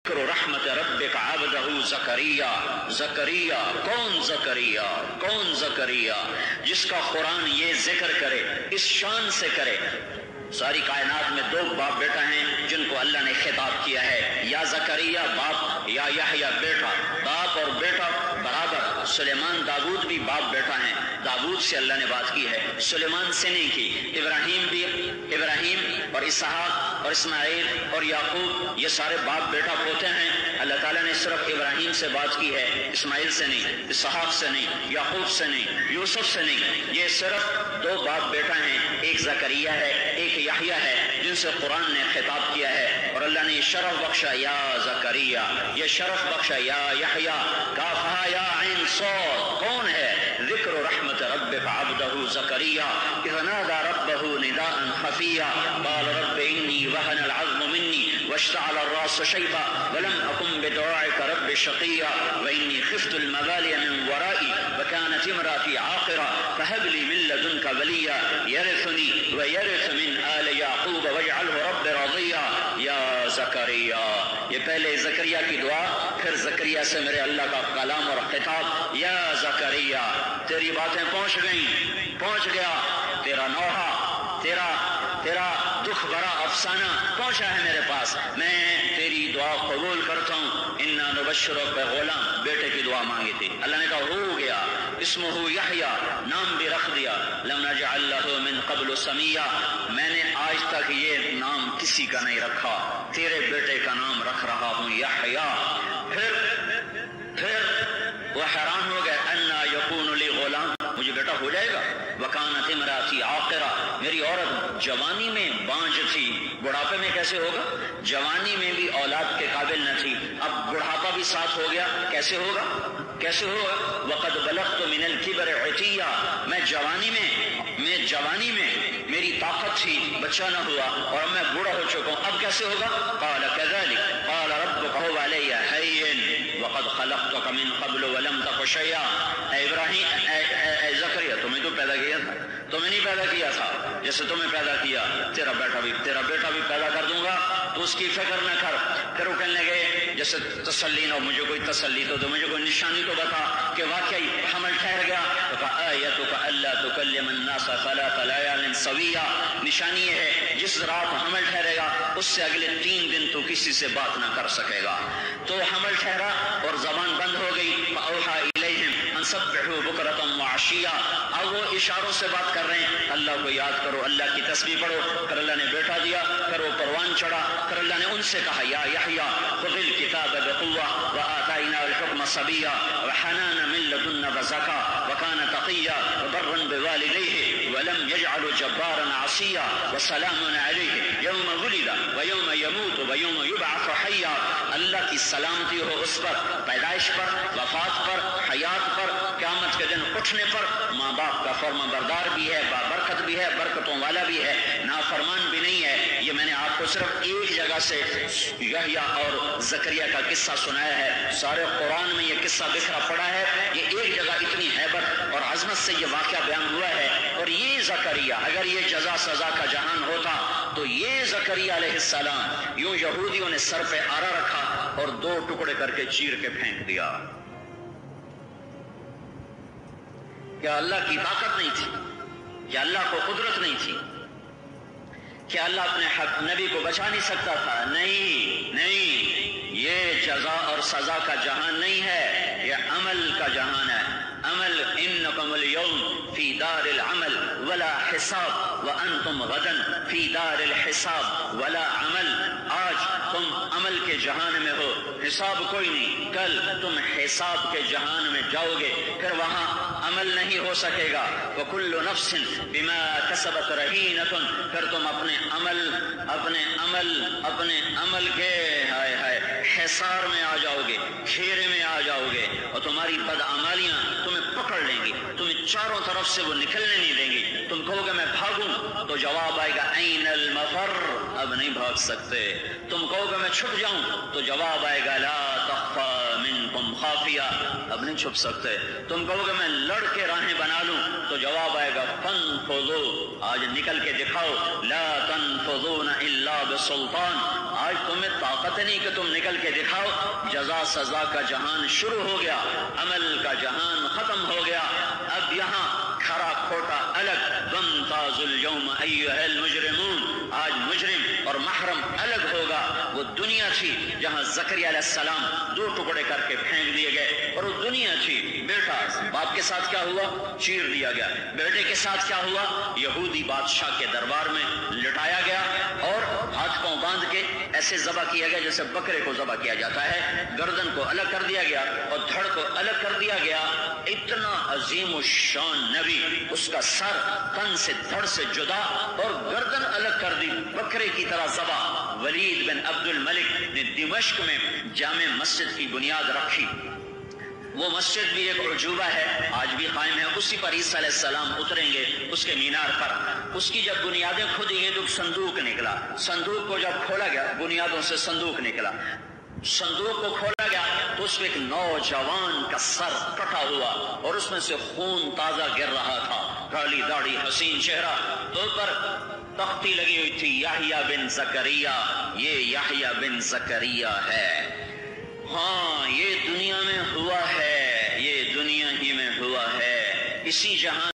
رحمت ربک عبدہ زکریا۔ زکریا کون؟ زکریا کون؟ زکریا جس کا قرآن یہ ذکر کرے، اس شان سے کرے۔ ساری کائنات میں دو باپ بیٹا ہیں جن کو اللہ نے خطاب کیا ہے، یا زکریا باپ، یا یحییٰ بیٹا۔ باپ اور بیٹا برابر۔ سلیمان داؤد بھی باپ بیٹا ہیں، داؤد سے اللہ نے بات کی ہے، سلیمان سے نہیں کی۔ ابراہیم بھی، ابراہیم اور اسحاق اور اسماعیل اور یعقوب یہ سارے باپ بیٹا پوتے ہیں، اللہ تعالیٰ نے صرف ابراہیم سے بات کی ہے، اسماعیل سے نہیں، اسحاق سے نہیں، یعقوب سے نہیں، یوسف سے نہیں۔ یہ صرف دو باپ بیٹا ہیں، ایک زکریا ہے، ایک یحییٰ ہے، جن سے قرآن نے خطاب کیا ہے، اور اللہ نے یہ شرف بخشا یا زکریا، یہ شرف بخشا یا یحییٰ۔ کافہا یا عین صاد کون ہے؟ ذکر رحمت ربک عبدہ زکریا اذ نادى ربه نداء خفیا قال رب انی وهن العظم منی واشتعل الراس شیبا ولم اکن بدعائک رب شقیا وانی خفت الموالي من ورائي وكانت امرأتي عاقرا فهب لي من لدنك وليا يرثني ويرث من آل يعقوب واجعله رب رضيا یا زکریا۔ یہ پہلے زکریا کی دعا، پھر زکریا سے میرے اللہ کا کلام اور خطاب، یا زکریا تیری باتیں پہنچ گئیں، پہنچ گیا تیرا نوحہ، تیرا دکھ بھرا افسانہ پہنچا ہے میرے پاس، میں تیری دعا قبول کرتا ہوں۔ انا نبشرک بغلام، بیٹے کی دعا مانگی تھی، اللہ نے کہا ہو گیا، اسمہ یحییٰ، نام بھی رکھ دیا، لم نجعل لہ من قبل سمیا، میں نے آج تک یہ نام کسی کا نہیں رکھا، تیرے بیٹے کا نام رکھ رہا ہوں یحییٰ۔ پھر وہ حیران ہو گئے، انا یکون لی غلام، مجھے بیٹا ہو جائے گا، وکانت امراتی عاقرہ، میری عورت جوانی میں بانجھ تھی، بڑھاپے میں کیسے ہوگا؟ جوانی میں بھی اولاد کے قابل نہ تھی، اب بڑھاپا بھی ساتھ ہو گیا، کیسے ہوگا؟ کیسے ہوگا؟ وقد بلغت من الکبر عتیا، میں جوانی میں میری طاقت تھی، بچہ نہ ہوا، اور اب میں بوڑھا ہو چکا ہوں، اب کیسے ہوگا؟ قال كذلك قال ربك هو علي هين وقد خلقتك من قبل ولم تك شيئا۔ اے ابراہیم، اے زکریا، تمہیں تو پیدا کیا تھا، تمہیں نہیں پیدا کیا تھا، جیسے تمہیں پیدا کیا تیرا بیٹا بھی پیدا کر دوں گا، تو اس کی فکر نہ کر۔ پھر وہ کہنے لگے جیسے تسلی نہ، مجھے کوئی تسلی تو مجھے کوئی نشانی تو بتا کہ واقعی حمل ٹھہر گیا۔ تو کہا آیتک الا تکلم الناس ثلاث لیال سویا، نشانی یہ ہے جس رات حمل ٹھہرے گا اس سے اگلے 3 دن تو کسی سے بات نہ کر سکے گا۔ تو حمل ٹھہرا اور زبان بند ہو گئی، فاوحى الیہم ان سبحوا بکرۃ وعشیا، اب وہ اشاروں سے بات کر رہے ہیں، اللہ کو یاد کرو، اللہ کی تسبیح پڑھو۔ پھر اللہ نے بیٹا دیا، پھر وہ پروان چڑھا، پھر اللہ نے ان سے کہا یا یحییٰ خذ الکتاب بقوة وآتیناہ الحکم صبیا وحنانا من لدنا وزکا وکان تقیا وبرا بوالدیہ ولم یجعل جبارا عصیا وسلام علیہ یوم ولد ویوم یموت ویوم یبعث حیا، اللہ کی سلامتی ہو اس پر، پیدائش پر، وفات پر، حیات پر، قیامت کے دن اٹھنے پر۔ ماں باپ کا فرما بردار بھی ہے، بابرکت بھی ہے، برکتوں والا بھی ہے، نافرمان بھی نہیں ہے۔ یہ میں نے آپ کو صرف ایک جگہ سے یحییٰ اور زکریا کا قصہ سنایا ہے، سارے قرآن میں یہ قصہ بکھرا پڑا ہے، یہ ایک جگہ اتنی ہیبت اور عظمت سے یہ واقعہ بیان ہوا ہے۔ اور یہ زکریا، اگر یہ جزا سزا کا جہان ہوتا تو یہ زکریا علیہ السلام یوں یہودیوں نے سر پہ آرا رکھا اور 2 ٹکڑے کر کے چیر کے پھینک دیا۔ کیا اللہ کی طاقت نہیں تھی؟ کیا اللہ کو قدرت نہیں تھی؟ کیا اللہ اپنے حق نبی کو بچا نہیں سکتا تھا؟ نہیں، یہ جزا اور سزا کا جہان نہیں ہے، یہ عمل کا جہان ہے۔ عمل، انکم اليوم فی دار العمل ولا حساب وانتم غدا فی دار الحساب ولا عمل، آج تم عمل کے جہان میں ہو، حساب کوئی نہیں، کل تم حساب کے جہان میں جاؤ گے، پھر وہاں عمل نہیں ہو سکے گا۔ وکل نفس بما کسبت رہینۃ، پھر تم اپنے عمل کے حصار میں آ جاؤ گے، گھیرے میں آ جاؤ گے، اور تمہاری بدعمالیاں تمہیں پکڑ لیں گی، تمہیں چاروں طرف سے وہ نکلنے نہیں دیں گی۔ تم کہو گے میں بھاگوں تو جواب آئے گا این المفر، اب نہیں بھاگ سکتے۔ تم کہو گے میں چھپ جاؤں تو جواب آئے گا لا تخفى منکم منکم خافیہ، اب نہیں چھپ سکتے. تم کہو گے میں لڑ کے راہیں بنا لوں تو جواب آئے گا فانفذوا، آج نکل کے دکھاؤ. لا تنفذون الا بسلطان، آج تمہیں طاقت نہیں کہ تم نکل کے دکھاؤ. جزا سزا کا جہان شروع ہو گیا، عمل کا جہان ختم ہو گیا. اب یہاں کھرا کھوٹا الگ. وامتازوا اليوم ایھا المجرمون، آج مجرم اور محرم الگ ہوگا. وہ دنیا تھی جہاں زکریا علیہ السلام 2 ٹکڑے کر کے پھینک دیے گئے، اور وہ دنیا تھی بیٹا باپ کے ساتھ کیا ہوا، چیر دیا گیا. بیٹے کے ساتھ کیا ہوا، یہودی بادشاہ کے دربار میں لٹایا گیا اور ہاتھ پاؤں باندھ کے ایسے ذبح کیا گیا جیسے بکرے کو ذبح کیا جاتا ہے. گردن کو الگ کر دیا گیا اور دھڑ کو الگ کر دیا گیا. اتنا عظیم الشان نبی، اس کا سر تن سے دھڑ سے جدا اور گردن الگ کر دی بکرے کی طرح ذبح. ولید بن عبد الملک نے دمشق میں جامع مسجد کی بنیاد رکھی. وہ مسجد بھی ایک عجوبہ ہے، آج بھی قائم ہے. اسی پر عیسیٰ علیہ السلام اتریں گے اس کے مینار پر. اس کی جب بنیادیں کھودی گئی تو ایک صندوق نکلا. صندوق کو جب کھولا گیا، بنیادوں سے صندوق نکلا. صندوق کو کھولا گیا تو اس میں ایک نوجوان کا سر کٹا ہوا اور اس میں سے خون تازہ گر رہا تھا. کالی داڑھی، حسین چہرہ. تو پر تختی لگی ہوئی تھی، یحییٰ بن زکریا، یہ یحییٰ بن زکریا ہے. ہاں یہ دنیا میں ہوا ہے، یہ دنیا ہی میں ہوا ہے. اسی جہاں